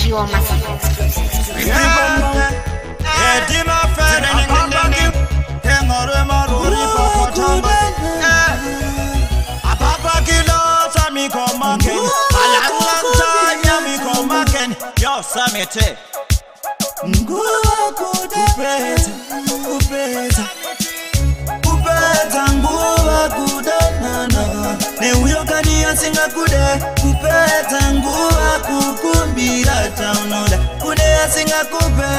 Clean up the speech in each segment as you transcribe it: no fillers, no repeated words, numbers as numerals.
Pure massive exclusive. KUPEDZA nguva kudanana neuyokaniya singakude KUPEDZA nguva kukumbira taunoda kuneya singakupe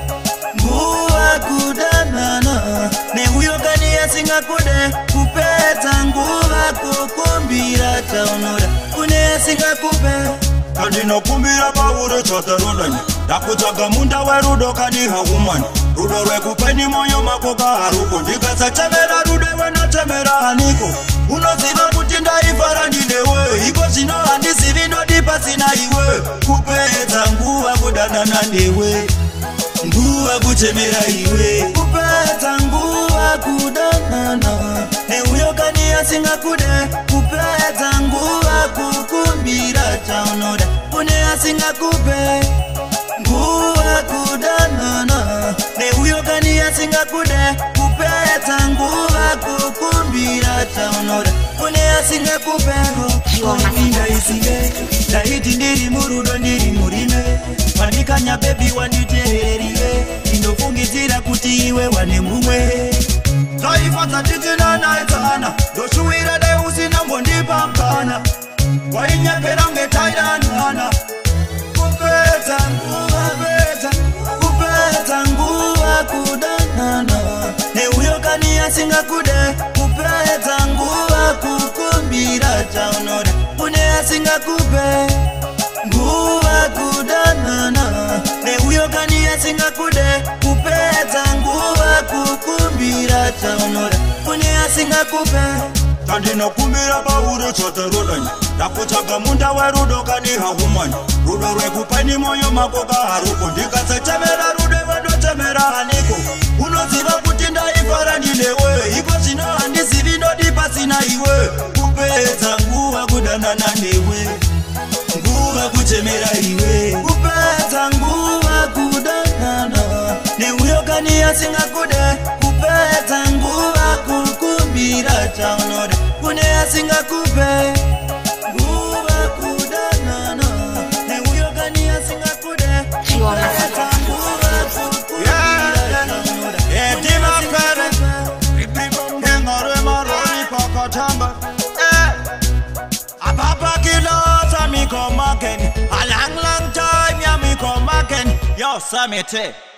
nguva kudanana neuyokaniya singakude KUPEDZA nguva kukumbira taunoda kuneya singakupe kandinokumbira pauro chotarulani ndakutsvaga munda werudo kandihahumani rudo rwekupeni moyo mako kaharuko ndikasachemera rudo wenotemera aniko unoziva kuti ndaifara ndinewe iko zvino handizivi ndodi pasina iwe KUPEDZA nguva kudanana newe nguva kutemera iwe KUPEDZA nguva kudanana neuyokaniya singakude KUPEDZA nguva kukumbira taunoda kuneya singakupe nguva kudanana neuyokaniya singakude KUPEDZA nguva kukumbira taunoda kuneya singakupe indaisive ndaiti ndiri murudo ndiri murime wandikanya bebi wanditeereriwe ndinofungidzira kuti iwe wane mumwe zvaifadza titinanaedzana ndoshuwira dai usina mbondipa mkana wainyepera ngetaidanana KUPEDZA nguva KUPEDZA nguva kudanana neuyokaniya singakude KUPEDZA nguva kukumbira taunoda kuneya singakupe nguva kudanana neuyokaniya singakude KUPEDZA nguva kukumbira taunoda kuneya singakupe kandinokumbira pauro chotarulani ndakutsvaga munda werudo kandihahumani rudo rwekupeni moyo mako kaharuko ndikasachemera rudo wenotemera aniko unoziva kuti ndaifara ndinewe iko zvino handizivi ndodi pasina iwe KUPEDZA nguva kudanana newe nguva kutemera iwe KUPEDZA nguva kudanana neuyokaniya singakude KUPEDZA nguva kukumbira taunoda kuneya singakupe nguva kudanana neuyokaniya singakude KUPEDZA nguva kukumbira taunoda A long time, yeah, me come again. Yo, Samite.